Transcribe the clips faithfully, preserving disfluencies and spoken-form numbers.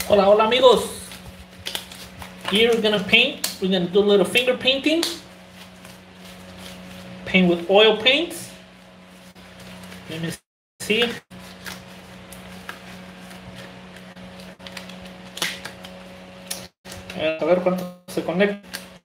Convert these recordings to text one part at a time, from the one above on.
Hola, hola amigos. Here we're gonna paint. We're gonna do a little finger painting. Paint with oil paints. Let me see. A ver cuánto se conecta.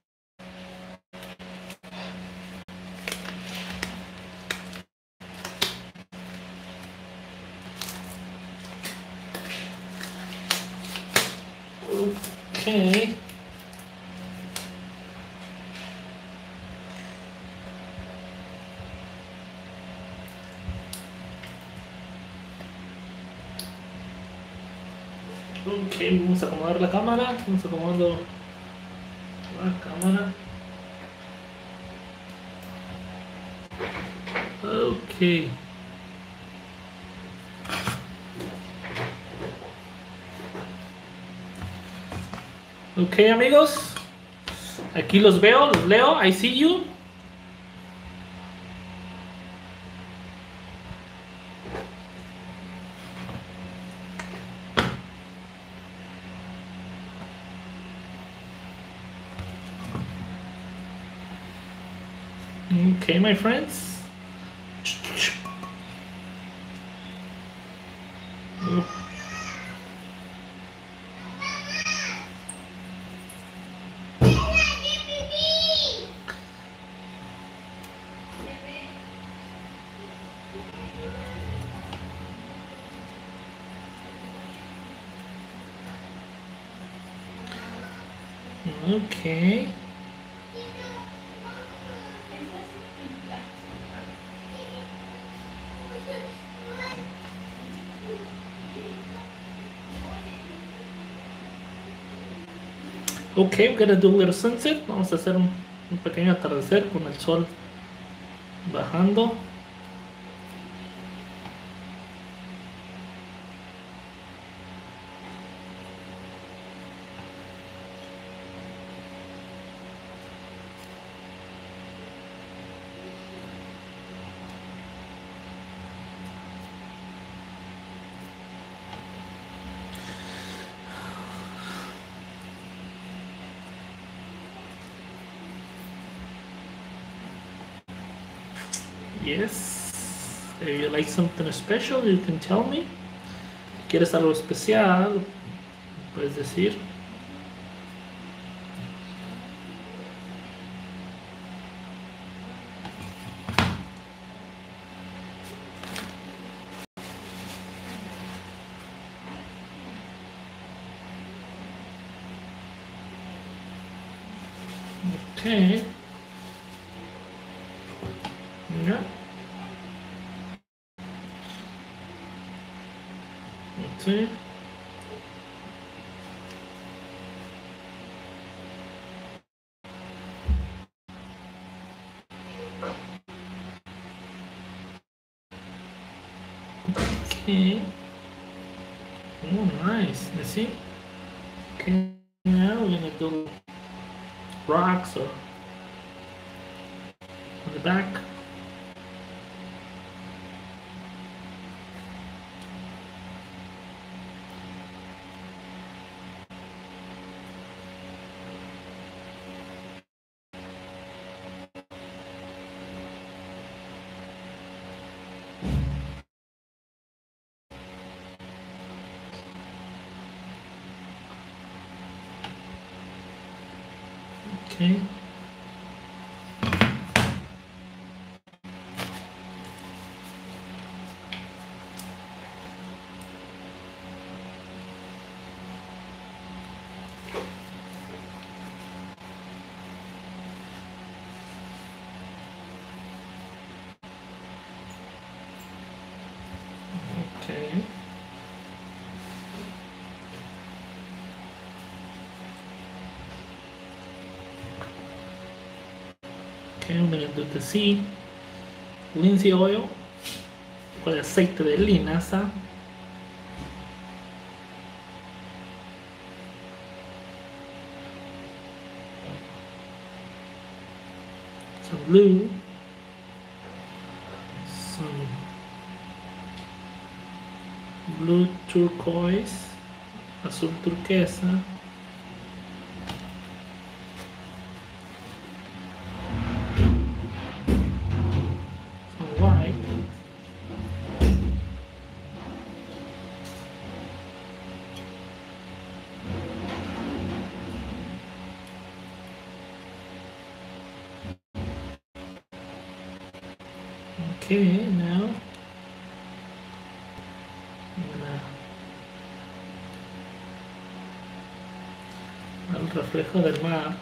Okay. Ok, vamos a acomodar la cámara. Vamos acomodando la cámara. Ok. Ok, amigos. Aquí los veo, los leo. I see you. Okay, my friends. Okay. Ok, we're gonna do a little sunset. Vamos a hacer un, un pequeño atardecer con el sol bajando. Yes. If you like something special, you can tell me. Si quieres algo especial, puedes decir. Okay. Yeah. Okay. Okay. Oh, nice. You see? Okay. Now we're gonna do rocks or on the back. Okay. Okay. Okay, I'm gonna do the seed, linseed oil, con aceite de linaza. Some blue, some blue turquoise, azul turquesa. Some white. Okay, now el reflejo del mar.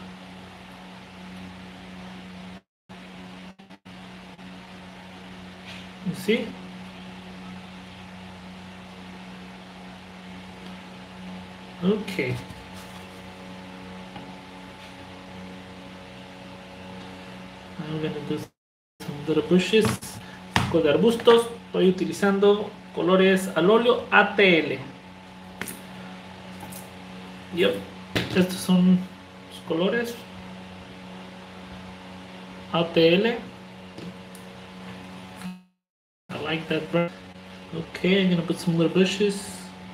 ¿Sí? Okay. I'm gonna do some little bushes. Con arbustos estoy utilizando colores al óleo A T L. Yep. Estos son los colores A T L. I like that brand. Okay, I'm gonna put some little bushes.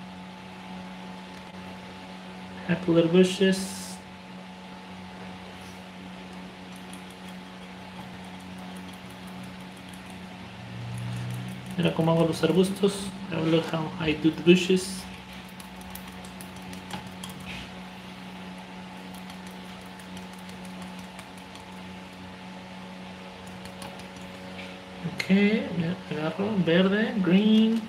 Happy little bushes. Mira cómo hago los arbustos. Have a look how I do the bushes. Okay, agarro verde, green,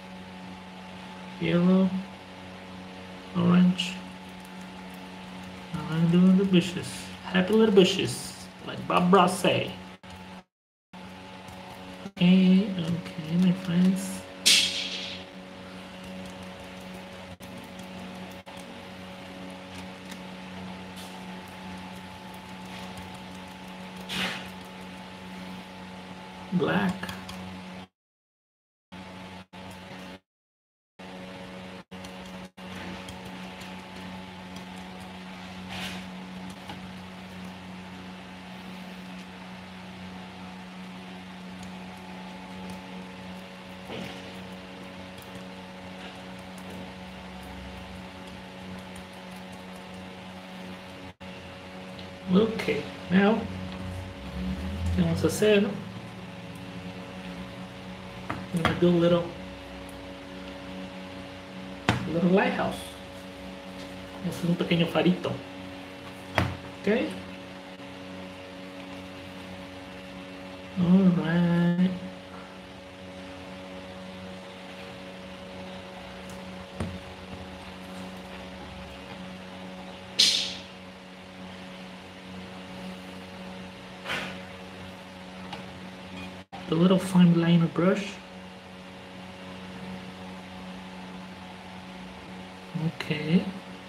yellow, orange. Now I'm doing the bushes. Happy little bushes, like Bob Ross say. Okay, okay, my friends. Black. Okay, now, ¿qué vamos a hacer? I'm gonna do a little, a little lighthouse. Vamos a hacer un pequeño farito. Okay. All right. The little fine liner brush. Okay.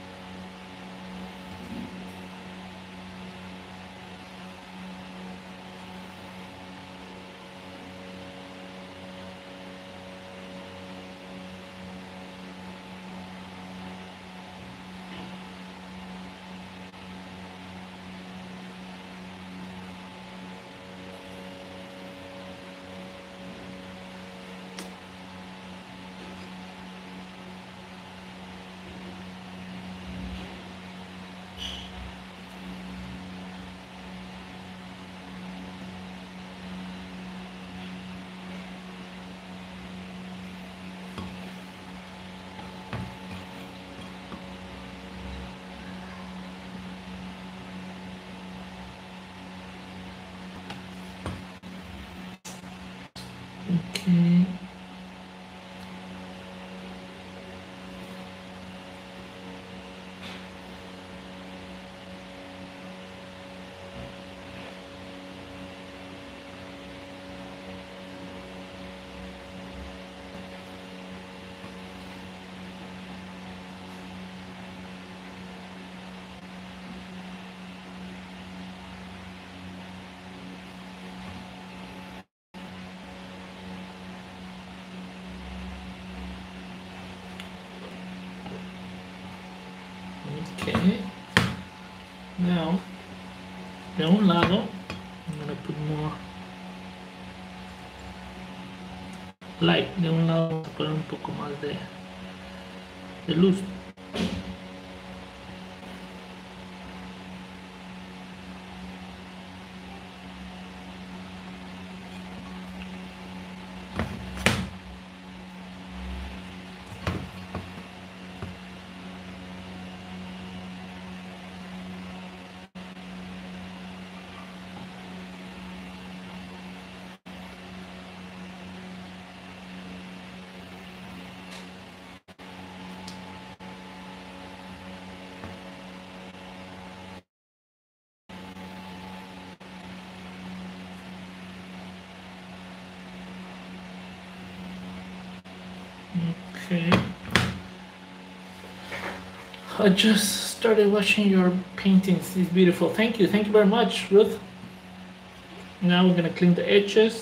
Okay. Okay. Now, de un lado, I'm gonna put more light. De un lado vamos a poner un poco más de, de luz. Okay. I just started watching your paintings. It's beautiful. Thank you. Thank you very much, Ruth. Now we're gonna clean the edges.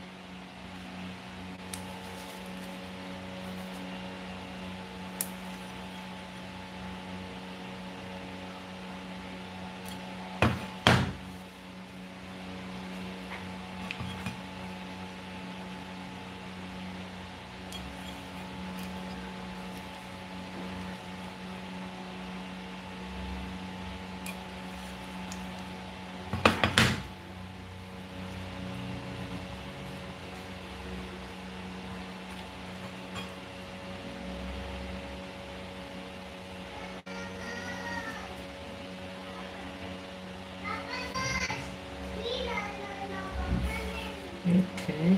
Okay.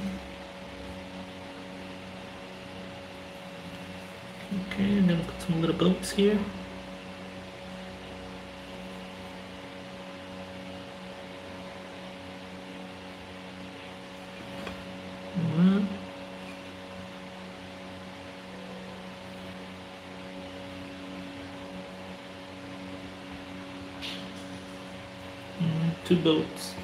Okay, I'm gonna put some little boats here. One. And two boats.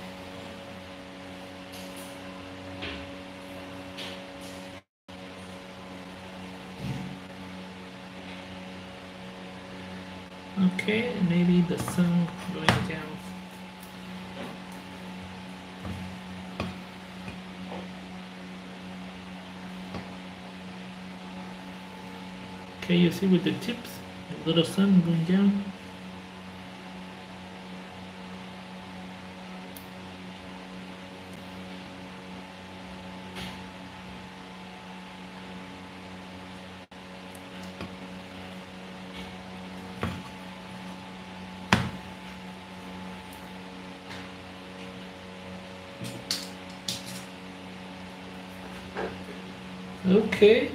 Okay, maybe the sun going down. Okay, you see with the tips, a little sun going down. Okay.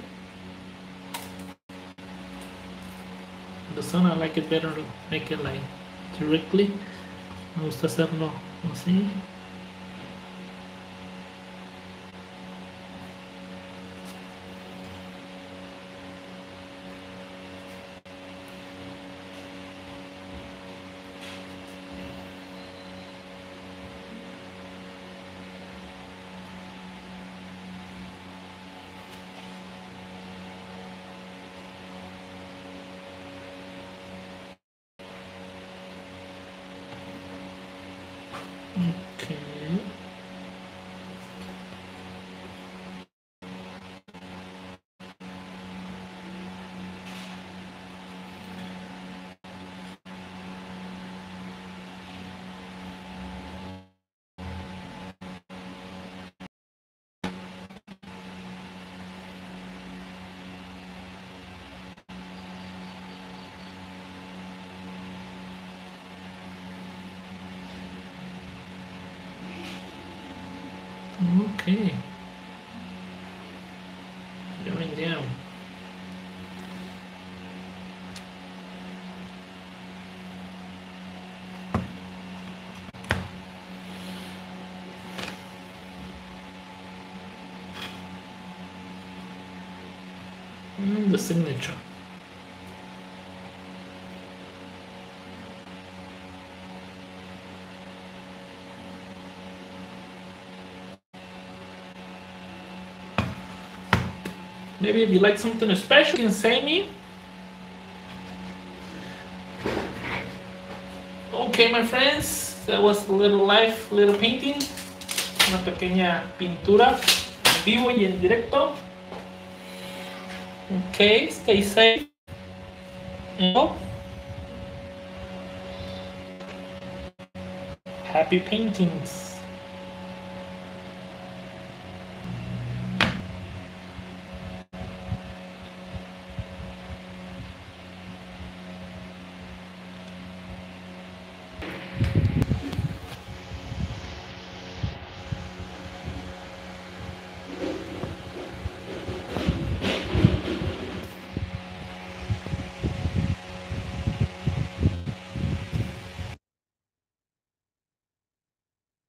The sun, I like it better to make it like directly. Me gusta hacerlo así. Okay. Okay. Going down. And the signature. Maybe if you like something special, you can say me. Okay, my friends, that was a little live, little painting. Una pequeña pintura en vivo y en directo. Okay, stay safe. Oh. Happy paintings.